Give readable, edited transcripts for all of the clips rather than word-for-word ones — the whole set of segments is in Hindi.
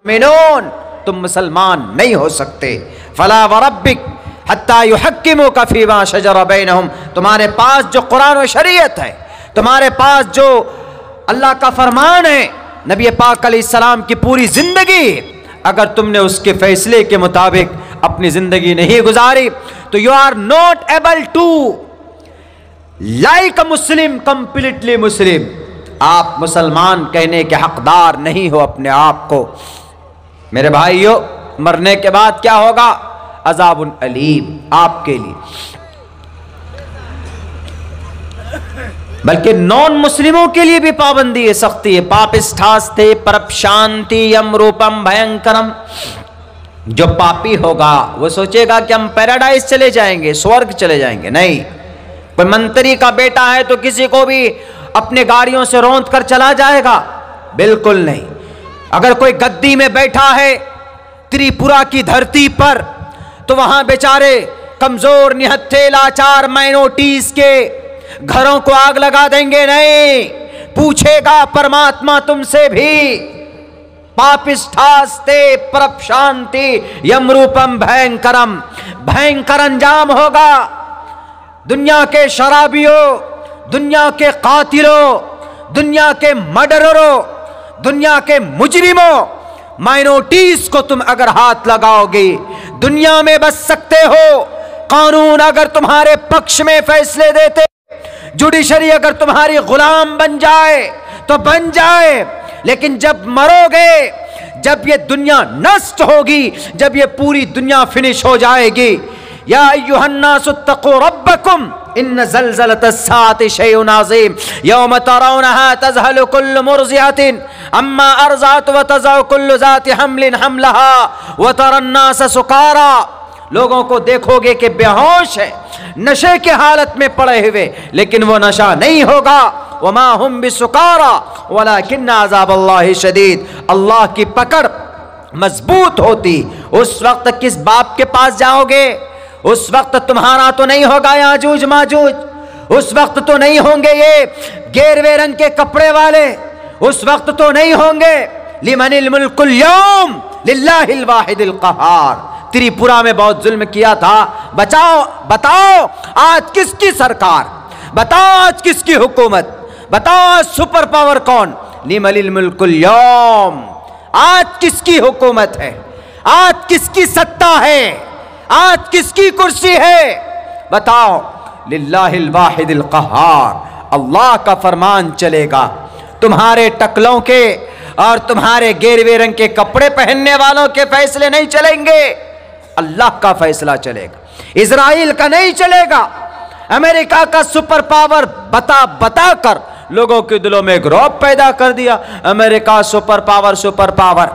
मिनून, तुम मुसलमान नहीं हो सकते। फला व रब्बिक हत्ता युहक्किमुका फीमा शजरा बैनहुम, तुम्हारे पास जो कुरान और शरीयत है, तुम्हारे पास जो अल्लाह का फरमान है, नबी पाक अलैहिस्सलाम की पूरी जिंदगी, अगर तुमने उसके फैसले के मुताबिक अपनी जिंदगी नहीं गुजारी तो you are not able to like a Muslim completely Muslim, आप मुसलमान कहने के हकदार नहीं हो अपने आप को। मेरे भाइयों, मरने के बाद क्या होगा? अज़ाबुन अलीम आपके लिए, बल्कि नॉन मुस्लिमों के लिए भी पाबंदी है, सख्ती है। पापिष्ठास्ते परपशांति यम रूपम भयंकरम, जो पापी होगा वो सोचेगा कि हम पैराडाइज चले जाएंगे, स्वर्ग चले जाएंगे। नहीं, कोई मंत्री का बेटा है तो किसी को भी अपने गाड़ियों से रौंद कर चला जाएगा? बिल्कुल नहीं। अगर कोई गद्दी में बैठा है त्रिपुरा की धरती पर तो वहां बेचारे कमजोर निहत्थे लाचार माइनॉरिटीज के घरों को आग लगा देंगे? नहीं, पूछेगा परमात्मा तुमसे भी। पापिष्ठास्ते परपशांति यमरूपम भयंकरम, भयंकर अंजाम होगा। दुनिया के शराबियों, दुनिया के कातिलों, दुनिया के मर्डररों, दुनिया के मुजरिमों, माइनॉरिटीज को तुम अगर हाथ लगाओगे दुनिया में बच सकते हो। कानून अगर तुम्हारे पक्ष में फैसले देते, जुडिशरी अगर तुम्हारी गुलाम बन जाए तो बन जाए, लेकिन जब मरोगे, जब ये दुनिया नष्ट होगी, जब ये पूरी दुनिया फिनिश हो जाएगी, या अय्युहन्नासुत्तक़ू रब्बकुम इन्न ज़ल्ज़लतस्साअति शैउन अज़ीम यौम तरौनहा तज़हलु कुल्लु मुर्ज़िअतिन अम्मा अर्ज़अत व तज़अ कुल्लु ज़ाति हम्लिन हम्लहा व तरन्नास सुकारा। लोगों को देखोगे कि बेहोश है, नशे के हालत में पड़े हुए, लेकिन वो नशा नहीं होगा। वमा हुम बिसुकारा वलाकिन्न अज़ाबल्लाहि शदीद, अल्लाह की पकड़ मजबूत होती। उस वक्त किस बाप के पास जाओगे? उस वक्त तुम्हारा तो नहीं होगा याजूज माजूज, उस वक्त तो नहीं होंगे ये गेरवे रंग के कपड़े वाले, उस वक्त तो नहीं होंगे लिमनिल मुल्कुल यौम लिल्लाहिल वाहिदिल क़हार। त्रिपुरा में बहुत जुल्म किया था, बचाओ बताओ आज किसकी सरकार, बताओ आज किसकी हुकूमत, बताओ आज सुपर पावर कौन? लिमनिल मुल्कुल यौम, आज किसकी हुकूमत है, आज किसकी सत्ता है, आज किसकी कुर्सी है? बताओ। लिल्लाहिल वाहिदिल क़हार, अल्लाह का फरमान चलेगा। तुम्हारे टकलों के और तुम्हारे गेरवे रंग के कपड़े पहनने वालों के फैसले नहीं चलेंगे, अल्लाह का फैसला चलेगा। इजराइल का नहीं चलेगा। अमेरिका का सुपर पावर बता बता कर लोगों के दिलों में एक रौब पैदा कर दिया। America super power, super power,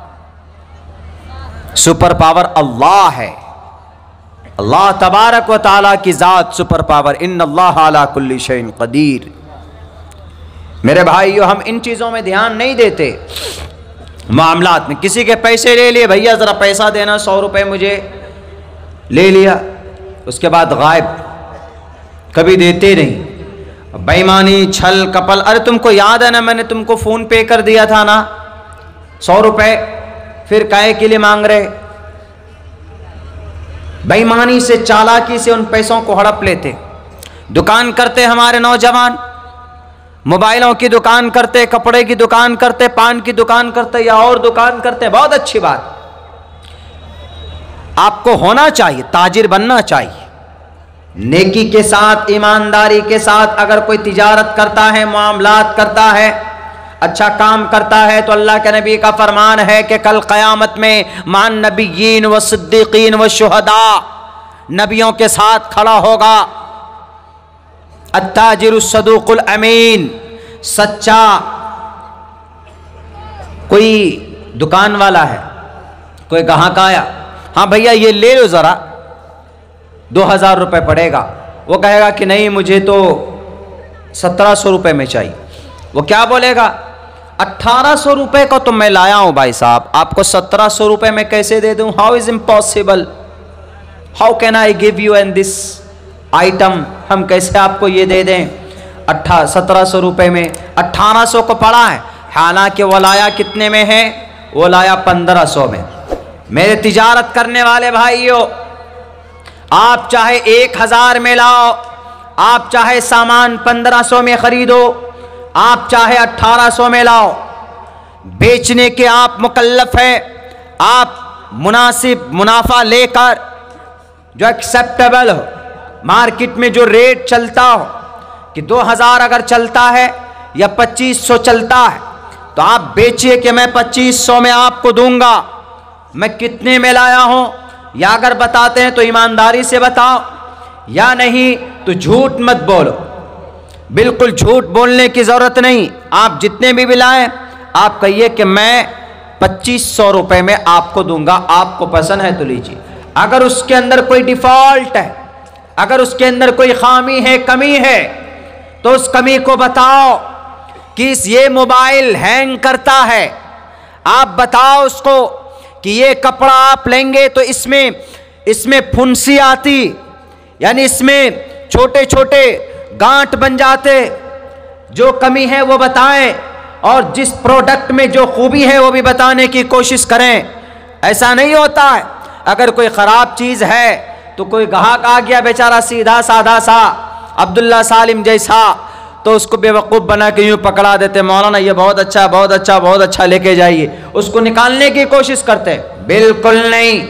super power अल्लाह है। अल्लाह तबारक व तआला की जात सुपर पावर। इन्नल्लाह अला कुल्ली शैइन कदीर। मेरे भाइयों, हम इन चीज़ों में ध्यान नहीं देते। मामलात में किसी के पैसे ले लिए, भैया ज़रा पैसा देना 100 रुपये मुझे, ले लिया, उसके बाद गायब, कभी देते नहीं। बेईमानी, छल कपल। अरे तुमको याद है ना, मैंने तुमको फ़ोन पे कर दिया था ना 100 रुपये, फिर काहे के लिए मांग रहे? बेईमानी से, चालाकी से उन पैसों को हड़प लेते। दुकान करते हमारे नौजवान, मोबाइलों की दुकान करते, कपड़े की दुकान करते, पान की दुकान करते या और दुकान करते, बहुत अच्छी बात। आपको होना चाहिए, ताजिर बनना चाहिए। नेकी के साथ, ईमानदारी के साथ अगर कोई तिजारत करता है, मामलात करता है, अच्छा काम करता है, तो अल्लाह के नबी का फरमान है कि कल क़यामत में मान नबिय्यीन व सिद्दीक़ीन व शुहदा, नबियों के साथ खड़ा होगा। अत्ताजिरुस सदूकुल अमीन, सच्चा। कोई दुकान वाला है, कोई ग्राहक आया, हाँ भैया ये ले लो ज़रा, 2000 रुपये पड़ेगा। वो कहेगा कि नहीं मुझे तो 1700 रुपये में चाहिए। वो क्या बोलेगा? 1800 रुपये को तो मैं लाया हूँ भाई साहब, आपको 1700 रुपये में कैसे दे दूँ? How is impossible, how can I give you an this item, हम कैसे आपको ये दे दें 1700 रुपये में? 1800 को पड़ा है, हालांकि वो लाया कितने में है? वो लाया 1500 में। मेरे तिजारत करने वाले भाइयों, आप चाहे 1000 में लाओ, आप चाहे सामान 1500 में खरीदो, आप चाहे 1800 में लाओ, बेचने के आप मुकल्लफ है। आप मुनासिब मुनाफा लेकर जो एक्सेप्टेबल हो, मार्केट में जो रेट चलता हो कि 2000 अगर चलता है या 2500 चलता है, तो आप बेचिए कि मैं 2500 में आपको दूंगा। मैं कितने में लाया हूं, या अगर बताते हैं तो ईमानदारी से बताओ, या नहीं तो झूठ मत बोलो। बिल्कुल झूठ बोलने की जरूरत नहीं। आप जितने भी लाएं, आप कहिए कि मैं 2500 रुपए में आपको दूंगा, आपको पसंद है तो लीजिए। अगर उसके अंदर कोई डिफॉल्ट है, अगर उसके अंदर कोई खामी है, कमी है, तो उस कमी को बताओ कि ये मोबाइल हैंग करता है। आप बताओ उसको कि ये कपड़ा आप लेंगे तो इसमें फुंसी आती, यानी इसमें छोटे छोटे गांठ बन जाते। जो कमी है वो बताएं, और जिस प्रोडक्ट में जो खूबी है वो भी बताने की कोशिश करें। ऐसा नहीं होता है, अगर कोई ख़राब चीज़ है तो कोई ग्राहक आ गया बेचारा सीधा साधा सा अब्दुल्ला सालिम जैसा, तो उसको बेवकूफ़ बना के यूँ पकड़ा देते, मौलाना ये बहुत अच्छा बहुत अच्छा बहुत अच्छा लेके जाइए, उसको निकालने की कोशिश करते। बिल्कुल नहीं।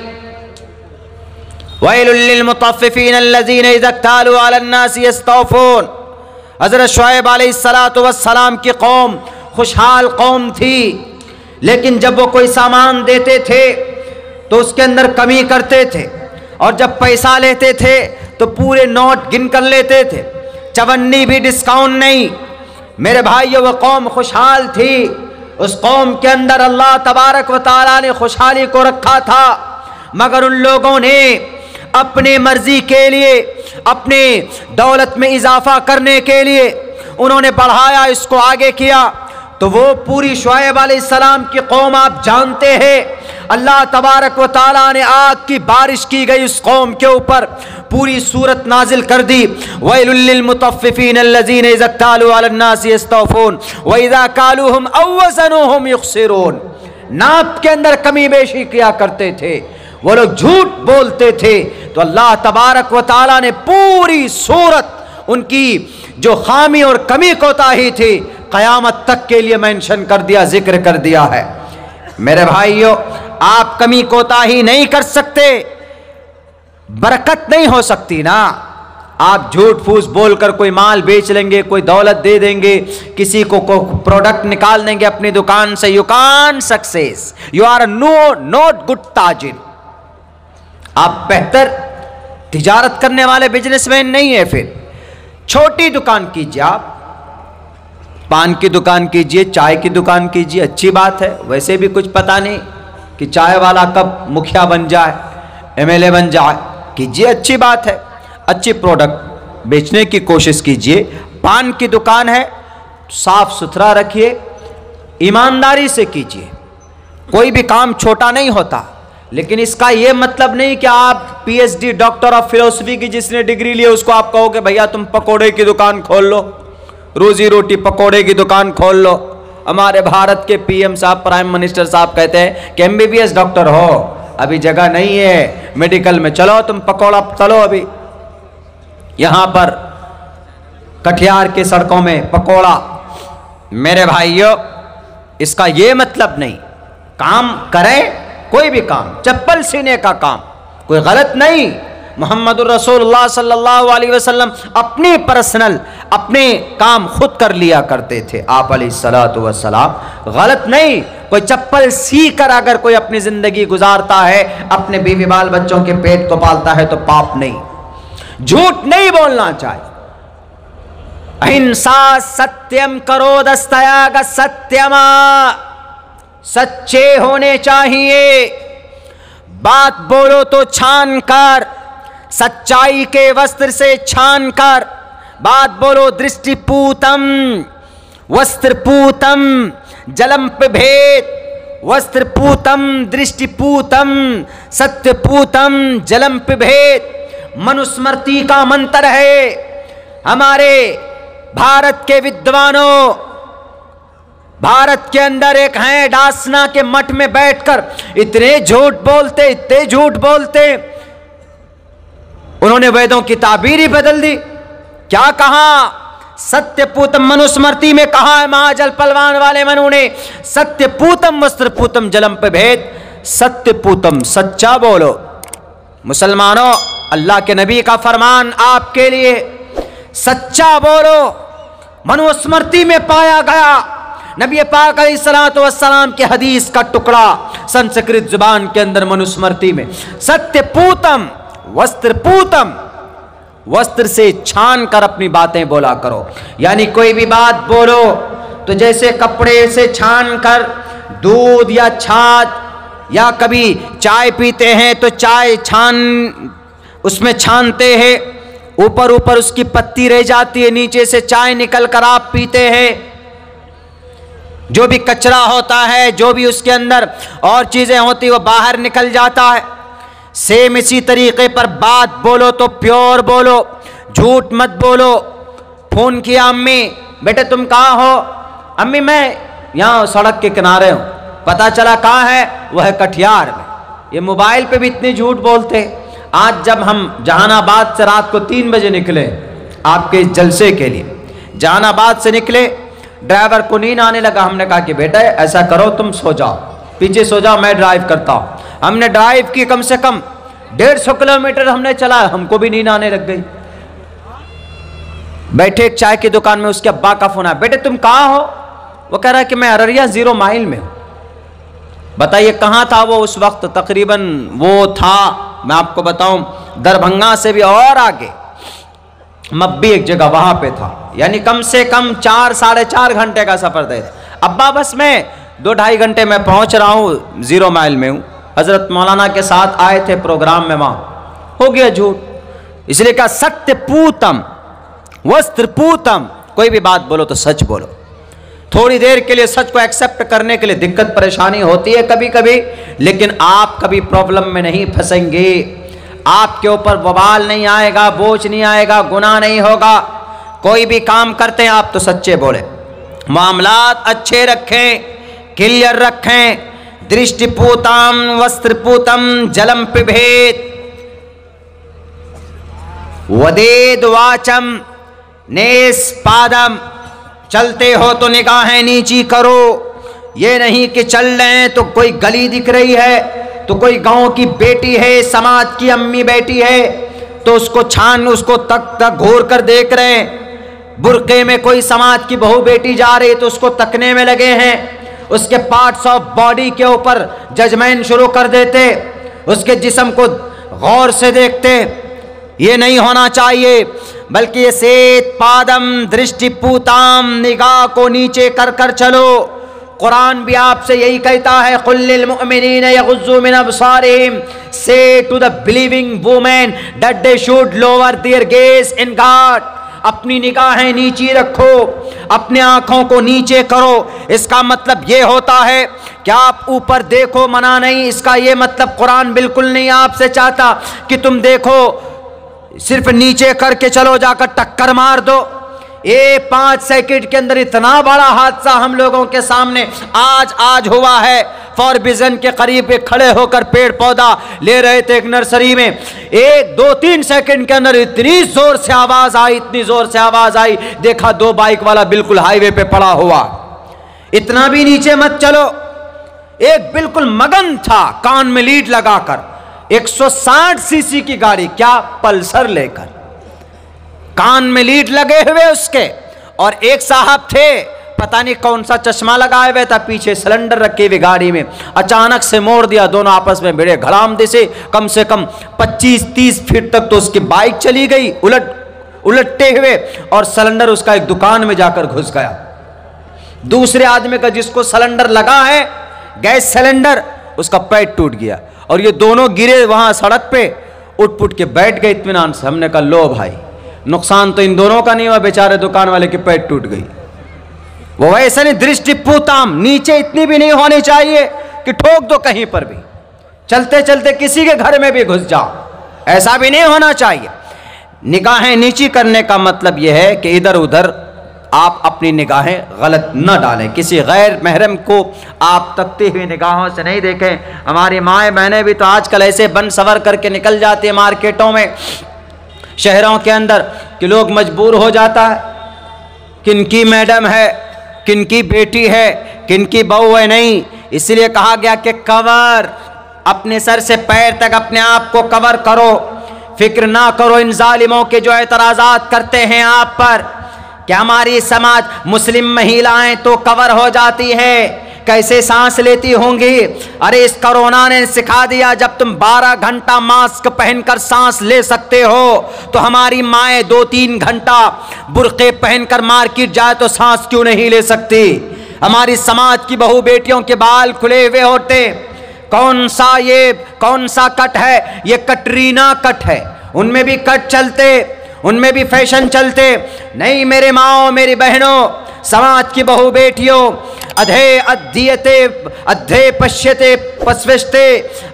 वैलुल लिल मुतफ्फिफीन अल्लज़ीना इज़ा इक्तालू अलन्नासि यस्तौफून। हज़रत शुएब अलैहिस्सलातु वस्सलाम की कौम खुशहाल कौम थी, लेकिन जब वो कोई सामान देते थे तो उसके अंदर कमी करते थे, और जब पैसा लेते थे तो पूरे नोट गिन कर लेते थे, चवन्नी भी डिस्काउंट नहीं। मेरे भाइयों, वो कौम खुशहाल थी। उस कौम के अंदर अल्लाह तबारक व तआला ने खुशहाली को रखा था, मगर उन लोगों ने अपने मर्जी के लिए, अपने दौलत में इजाफा करने के लिए उन्होंने बढ़ाया, इसको आगे किया। तो वो पूरी शुएब अलैहिस्सलाम की कौम आप जानते हैं, अल्लाह तबारक व तआला ने आग की बारिश की गई उस कौम के ऊपर, पूरी सूरत नाजिल कर दी। वैलुल लिल मुतफ्फिफीन अल्लज़ीना इज़ा इक्तालू अलन्नासि यस्तौफून व इज़ा कालूहुम औ वज़नूहुम युख़सिरून। नाप के अंदर कमी बेशी किया करते थे, वो लोग झूठ बोलते थे। तो अल्लाह तबारक व तआला ने पूरी सूरत उनकी जो खामी और कमी कोताही थी क़यामत तक के लिए मेंशन कर दिया, जिक्र कर दिया है। मेरे भाइयों, आप कमी कोताही नहीं कर सकते, बरकत नहीं हो सकती ना। आप झूठ फूस बोलकर कोई माल बेच लेंगे, कोई दौलत दे देंगे, किसी को प्रोडक्ट निकाल देंगे अपनी दुकान से, you can success, you are not good ताजिर। आप बेहतर तिजारत करने वाले बिजनेसमैन नहीं है। फिर छोटी दुकान कीजिए, आप पान की दुकान कीजिए, चाय की दुकान कीजिए, अच्छी बात है। वैसे भी कुछ पता नहीं कि चाय वाला कब मुखिया बन जाए, एमएलए बन जाए, कीजिए, अच्छी बात है। अच्छी प्रोडक्ट बेचने की कोशिश कीजिए। पान की दुकान है, साफ सुथरा रखिए, ईमानदारी से कीजिए। कोई भी काम छोटा नहीं होता, लेकिन इसका यह मतलब नहीं कि आप पीएचडी डॉक्टर ऑफ फिलोसफी की जिसने डिग्री ली है उसको आप कहोगे भैया तुम पकोड़े की दुकान खोल लो, रोजी रोटी पकोड़े की दुकान खोल लो। हमारे भारत के पीएम साहब, प्राइम मिनिस्टर साहब कहते हैं कि एमबीबीएस डॉक्टर हो, अभी जगह नहीं है मेडिकल में, चलो तुम पकोड़ा तलो। अभी यहां पर कटिहार की सड़कों में पकोड़ा। मेरे भाइयों, इसका यह मतलब नहीं, काम करें, कोई भी काम, चप्पल सीने का काम कोई गलत नहीं। मुहम्मदुर रसूलुल्लाह सल्लल्लाहु अलैहि वसल्लम अपने पर्सनल अपने काम खुद कर लिया करते थे, आप अलैहिस्सलातु वस्सलाम, गलत नहीं। कोई चप्पल सी कर अगर कोई अपनी जिंदगी गुजारता है, अपने बीवी बाल बच्चों के पेट को पालता है तो पाप नहीं। झूठ नहीं बोलना चाहिए। अहिंसा सत्यम करो दस्तयाग सत्यमा, सच्चे होने चाहिए। बात बोलो तो छान कर, सच्चाई के वस्त्र से छान कर बात बोलो। दृष्टिपूतम वस्त्रपूतम जलम भेद, वस्त्रपूतम दृष्टिपूतम सत्यपूतम जलम भेद। मनुस्मृति का मंत्र है। हमारे भारत के विद्वानों, भारत के अंदर एक हैं डासना के मठ में बैठकर इतने झूठ बोलते, उन्होंने वेदों की ताबीर ही बदल दी। क्या कहा? सत्यपूतम मनुस्मृति में कहा है महाजल पलवान वाले मनु ने, सत्यपूतम वस्त्रपूतम जलम पे भेद, सत्यपूतम सच्चा बोलो। मुसलमानों, अल्लाह के नबी का फरमान आपके लिए, सच्चा बोलो। मनुस्मृति में पाया गया, नबी पाक अलैहिस्सलातु वस्सलाम के हदीस का टुकड़ा संस्कृत जुबान के अंदर मनुस्मृति में, सत्यपूतम वस्त्रपूतम, वस्त्र से छान कर अपनी बातें बोला करो। यानी कोई भी बात बोलो तो जैसे कपड़े से छान कर दूध या छाछ, या कभी चाय पीते हैं तो चाय उसमें छानते हैं, ऊपर ऊपर उसकी पत्ती रह जाती है, नीचे से चाय निकल कर आप पीते हैं। जो भी कचरा होता है, जो भी उसके अंदर और चीजें होती वो बाहर निकल जाता है। सेम इसी तरीके पर बात बोलो तो प्योर बोलो, झूठ मत बोलो। फोन किया अम्मी, बेटे तुम कहाँ हो? अम्मी मैं यहाँ सड़क के किनारे हूँ। पता चला कहाँ है? वह है कटिहार में। ये मोबाइल पे भी इतने झूठ बोलते। आज जब हम जहानाबाद से रात को 3 बजे निकले आपके जलसे के लिए, जहानाबाद से निकले, ड्राइवर को नींद आने लगा। हमने कहा कि बेटा ऐसा करो, तुम सो जाओ, पीछे सो जाओ, मैं ड्राइव करता हूँ। हमने ड्राइव की, कम से कम 150 किलोमीटर हमने चला, हमको भी नींद आने लग गई। बैठे एक चाय की दुकान में, उसके अब्बा का फोन आया, बेटे तुम कहाँ हो? वो कह रहा है कि मैं अररिया 0 माइल में हूँ। बताइए कहाँ था वो उस वक्त? तकरीबन वो था, मैं आपको बताऊं, दरभंगा से भी और आगे मब्बी एक जगह, वहां पे था। यानी कम से कम 4 साढ़े 4 घंटे का सफर तय था। अब्बा बस मैं 2-2.5 घंटे में पहुंच रहा हूं, 0 माइल में हूं। हजरत मौलाना के साथ आए थे प्रोग्राम में, वहां हो गया झूठ। इसलिए कहा सत्यपूतम वस्त्रपूतम, कोई भी बात बोलो तो सच बोलो। थोड़ी देर के लिए सच को एक्सेप्ट करने के लिए दिक्कत परेशानी होती है कभी कभी, लेकिन आप कभी प्रॉब्लम में नहीं फंसेंगे। आपके ऊपर वबाल नहीं आएगा, बोझ नहीं आएगा, गुनाह नहीं होगा। कोई भी काम करते हैं आप तो सच्चे बोले, मामलात अच्छे रखें, क्लियर रखें। दृष्टिपूतम वस्त्रपूतम जलम पिबेत वदेद वाचम नेस्पादम, चलते हो तो निगाहें नीची करो। ये नहीं कि चल रहे हैं तो कोई गली दिख रही है, तो कोई गांव की बेटी है, समाज की अम्मी बेटी है, तो उसको उसको तक घूर कर देख रहे हैं। बुर्के में कोई समाज की बहू बेटी जा रही तो उसको तकने में लगे हैं। उसके पार्ट्स ऑफ बॉडी के ऊपर जजमेंट शुरू कर देते, उसके जिस्म को गौर से देखते। ये नहीं होना चाहिए, बल्कि ये सेत पादम दृष्टिपूताम, निगाह को नीचे कर कर चलो। कुरान भी आपसे यही कहता है, कुल्लिल मुमिनीन यगुज़्ज़ू मिन अब्सारिहिम, say to the believing women that they should lower their gaze in God. अपनी निगाहें नीची रखो, अपने आंखों को नीचे करो। इसका मतलब ये होता है कि आप ऊपर देखो, मना नहीं। इसका ये मतलब कुरान बिल्कुल नहीं आपसे चाहता कि तुम देखो, सिर्फ नीचे करके चलो, जाकर टक्कर मार दो। ये 5 सेकंड के अंदर इतना बड़ा हादसा हम लोगों के सामने आज हुआ है। फॉरबिजन के करीब एक खड़े होकर पेड़ पौधा ले रहे थे एक नर्सरी में, 1-2-3 सेकंड के अंदर इतनी जोर से आवाज आई, इतनी जोर से आवाज आई, देखा 2 बाइक वाला बिल्कुल हाईवे पे पड़ा हुआ। इतना भी नीचे मत चलो। एक बिल्कुल मगन था, कान में लीड लगाकर, 160 सीसी की गाड़ी, क्या पल्सर लेकर, कान में लीड लगे हुए उसके। और एक साहब थे, पता नहीं कौन सा चश्मा लगाए हुए था, पीछे सिलेंडर रखे हुए गाड़ी में, अचानक से मोड़ दिया। दोनों आपस में भिड़े घड़ामदे से कम 25-30 फीट तक तो उसकी बाइक चली गई उलटते हुए, और सिलेंडर उसका एक दुकान में जाकर घुस गया। दूसरे आदमी का जिसको सिलेंडर लगा है, गैस सिलेंडर, उसका पैर टूट गया। और ये दोनों गिरे वहां सड़क पे, उठ के बैठ गए इत्मीनान से। हमने कहा लो भाई, नुकसान तो इन दोनों का नहीं हुआ, बेचारे दुकान वाले की पैर टूट गई। वो वैसे नहीं, दृष्टिपूताम, नीचे इतनी भी नहीं होनी चाहिए कि ठोक दो कहीं पर भी, चलते चलते किसी के घर में भी घुस जाओ, ऐसा भी नहीं होना चाहिए। निगाहें नीची करने का मतलब यह है कि इधर उधर आप अपनी निगाहें गलत न डालें, किसी गैर महरम को आप तकती हुई निगाहों से नहीं देखें। हमारी माएँ बहनें भी तो आजकल ऐसे बन सवर करके निकल जाती है मार्केटों में, शहरों के अंदर, कि लोग मजबूर हो जाता है किनकी मैडम है, किनकी बेटी है, किनकी बहू है। नहीं, इसलिए कहा गया कि कवर, अपने सर से पैर तक अपने आप को कवर करो, फिक्र ना करो इन जालिमों के जो एतराज़ात करते हैं आप पर। क्या हमारी समाज मुस्लिम महिलाएं तो कवर हो जाती है, कैसे सांस लेती होंगी। अरे इस कोरोना ने सिखा दिया, जब तुम 12 घंटा मास्क पहनकर सांस ले सकते हो तो हमारी माएँ 2-3 घंटा बुर्के पहनकर मार्केट जाए तो सांस क्यों नहीं ले सकती। हमारी समाज की बहू बेटियों के बाल खुले हुए होते, कौन सा कट है, ये कटरीना कट है, उनमें भी कट चलते, उनमें भी फैशन चलते। नहीं मेरे माओ, मेरी बहनों, समाज की बहू बेटियों, अधे अध्ययते अधे पश्यते पस्वस्ते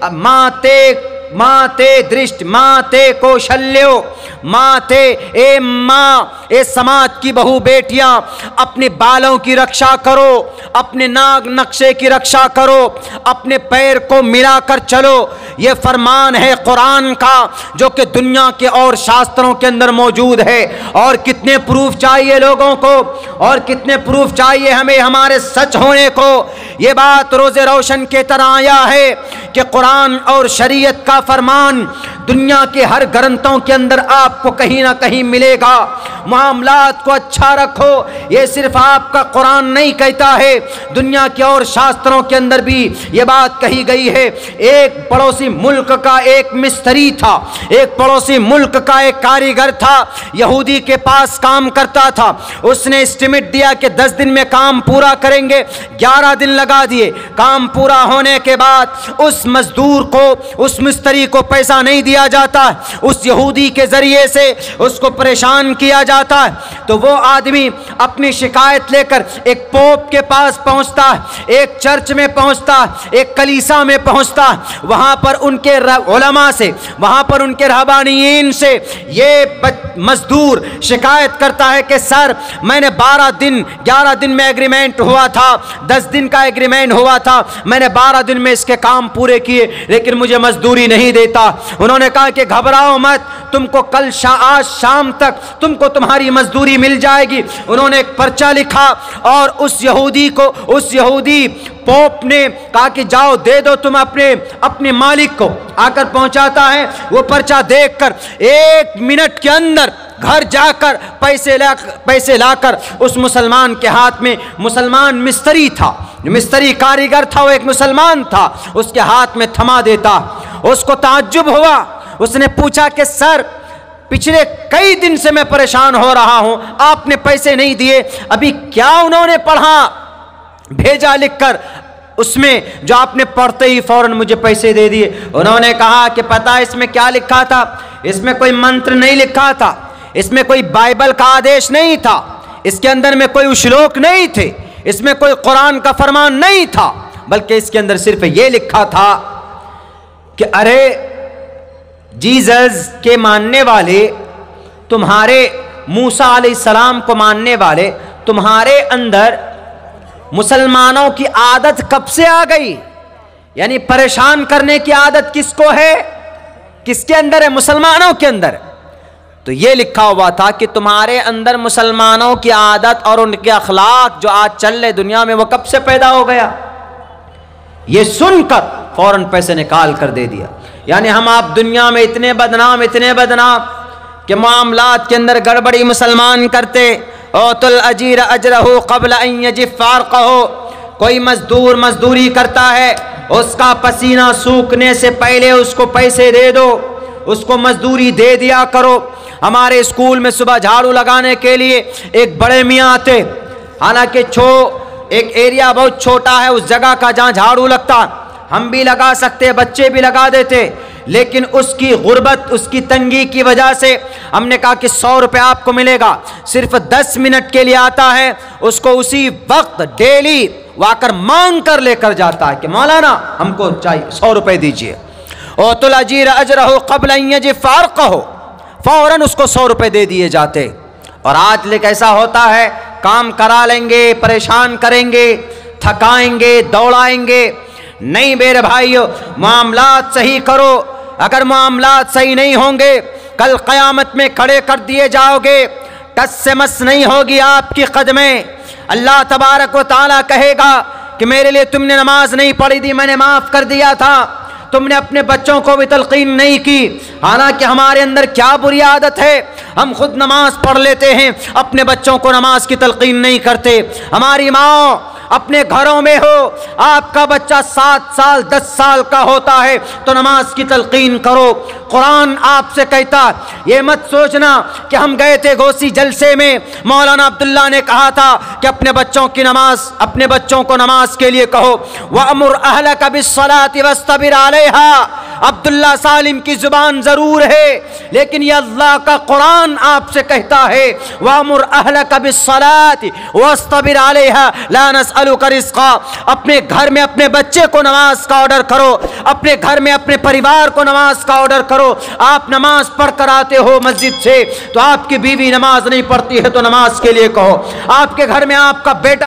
माते दृष्ट माते कौशल्यो माते ए माँ, ए समाज की बहू बेटियां, अपने बालों की रक्षा करो, अपने नाक नक्शे की रक्षा करो, अपने पैर को मिलाकर चलो। ये फरमान है कुरान का जो कि दुनिया के और शास्त्रों के अंदर मौजूद है। और कितने प्रूफ चाहिए लोगों को, और कितने प्रूफ चाहिए हमें हमारे सच होने को। ये बात रोज़े रोशन के तरह आया है कि कुरान और शरीयत का फरमान दुनिया के हर ग्रंथों के अंदर आपको कहीं ना कहीं मिलेगा। मामलात को अच्छा रखो, ये सिर्फ आपका कुरान नहीं कहता है, दुनिया के और शास्त्रों के अंदर भी ये बात कही गई है। एक पड़ोसी मुल्क का एक मिस्त्री था, एक पड़ोसी मुल्क का एक कारीगर था, यहूदी के पास काम करता था। उसने एस्टिमेट दिया कि 10 दिन में काम पूरा करेंगे, 11 दिन लगा दिए। काम पूरा होने के बाद उस मजदूर को, उस मिस्त्री को पैसा नहीं दिया जाता, उस यहूदी के जरिए से उसको परेशान किया जाता है। तो वो आदमी अपनी शिकायत लेकर एक पोप के पास पहुंचता है, एक चर्च में पहुंचता है, एक कलीसा में पहुंचता है। वहां पर उनके उलमा से, वहां पर उनके रहबानियीन से ये मजदूर शिकायत करता है कि सर, मैंने 12 दिन 11 दिन में एग्रीमेंट हुआ था, 10 दिन का एग्रीमेंट हुआ था, मैंने 12 दिन में इसके काम पूरे किए, लेकिन मुझे मजदूरी नहीं देता। उन्होंने कहा कि घबराओ मत, तुमको कल आज शाम तक तुमको तुम्हारी मजदूरी मिल जाएगी। उन्होंने एक पर्चा लिखा और उस यहूदी पोप ने कहा कि जाओ दे दो तुम अपने मालिक को। आकर पहुंचाता है, वो पर्चा देखकर 1 मिनट के अंदर घर जाकर पैसे लाकर उस मुसलमान के हाथ में, मुसलमान मिस्त्री था, मिस्त्री कारीगर था, वो एक मुसलमान था, उसके हाथ में थमा देता। उसको ताज्जुब हुआ, उसने पूछा कि सर, पिछले कई दिन से मैं परेशान हो रहा हूं, आपने पैसे नहीं दिए, अभी क्या उन्होंने पढ़ा भेजा लिखकर, उसमें जो आपने पढ़ते ही फौरन मुझे पैसे दे दिए। उन्होंने कहा कि पता है इसमें क्या लिखा था? इसमें कोई मंत्र नहीं लिखा था, इसमें कोई बाइबल का आदेश नहीं था, इसके अंदर में कोई श्लोक नहीं थे, इसमें कोई कुरान का फरमान नहीं था, बल्कि इसके अंदर सिर्फ ये लिखा था कि अरे जीसस के मानने वाले, तुम्हारे मूसा अलैहिस्सलाम को मानने वाले, तुम्हारे अंदर मुसलमानों की आदत कब से आ गई? यानी परेशान करने की आदत किसको है, किसके अंदर है? मुसलमानों के अंदर। तो ये लिखा हुआ था कि तुम्हारे अंदर मुसलमानों की आदत और उनके अखलाक जो आज चल रहे दुनिया में, वो कब से पैदा हो गया। ये सुनकर फौरन पैसे निकाल कर दे दिया। यानी हम आप दुनिया में इतने बदनाम कि मामलात के अंदर गड़बड़ी मुसलमान करते। ओतुल अजीर अजरहु क़ब्ल अन यजिफ़ फ़ारक़हु, कोई मजदूर मजदूरी करता है, उसका पसीना सूखने से पहले उसको पैसे दे दो, उसको मजदूरी दे दिया करो। हमारे स्कूल में सुबह झाड़ू लगाने के लिए एक बड़े मियाँ आते, हालांकि एक एरिया बहुत छोटा है उस जगह का जहाँ झाड़ू लगता, हम भी लगा सकते, बच्चे भी लगा देते, लेकिन उसकी गुर्बत, उसकी तंगी की वजह से हमने कहा कि 100 रुपये आपको मिलेगा। सिर्फ 10 मिनट के लिए आता है, उसको उसी वक्त डेली वाकर मांग कर लेकर जाता है कि मौलाना हमको चाहिए 100 रुपये दीजिए। ओतुल अजीर अजरहु क़ब्ल अन यजिफ़ फ़ारक़हु, फौरन उसको 100 रुपये दे दिए जाते। और आज लेकिन ऐसा होता है काम करा लेंगे, परेशान करेंगे, थकाएंगे, दौड़ाएंगे। नहीं मेरे भाइयों, मामलात सही करो। अगर मामलात सही नहीं होंगे, कल क़यामत में खड़े कर दिए जाओगे, टस से मस नहीं होगी आपकी कदमें। अल्लाह तबारक व तआला कहेगा कि मेरे लिए तुमने नमाज नहीं पढ़ी थी, मैंने माफ़ कर दिया था। तुमने अपने बच्चों को भी तलकीन नहीं की। हालांकि हमारे अंदर क्या बुरी आदत है, हम खुद नमाज पढ़ लेते हैं, अपने बच्चों को नमाज की तलकीन नहीं करते। हमारी माँ अपने घरों में हो, आपका बच्चा 7 साल 10 साल का होता है तो नमाज की तलकीन करो। कुरान आपसे कहता, ये मत सोचना कि हम गए थे गौसी जलसे में, मौलाना अब्दुल्ला ने कहा था कि अपने बच्चों की नमाज, अपने बच्चों को नमाज के लिए कहो। वअमुर अहलका बिस्सलाति वस्तबिर अलैहा। अब्दुल्ला सालिम की जुबान जरूर है, लेकिन ये अल्लाह का कुरान आपसे कहता है वअमुर अहलका बिस्सलाति वस्तबिर अलैहा ला नसअलुका रिज़्क़ा। अपने घर में अपने बच्चे को नमाज का ऑर्डर करो, अपने घर में अपने परिवार को नमाज का ऑर्डर करो। आप नमाज पढ़ कर आते हो मस्जिद से, तो आपकी बीवी नमाज नहीं पढ़ती है तो नमाज के लिए कहो। आपके घर में आपका बेटा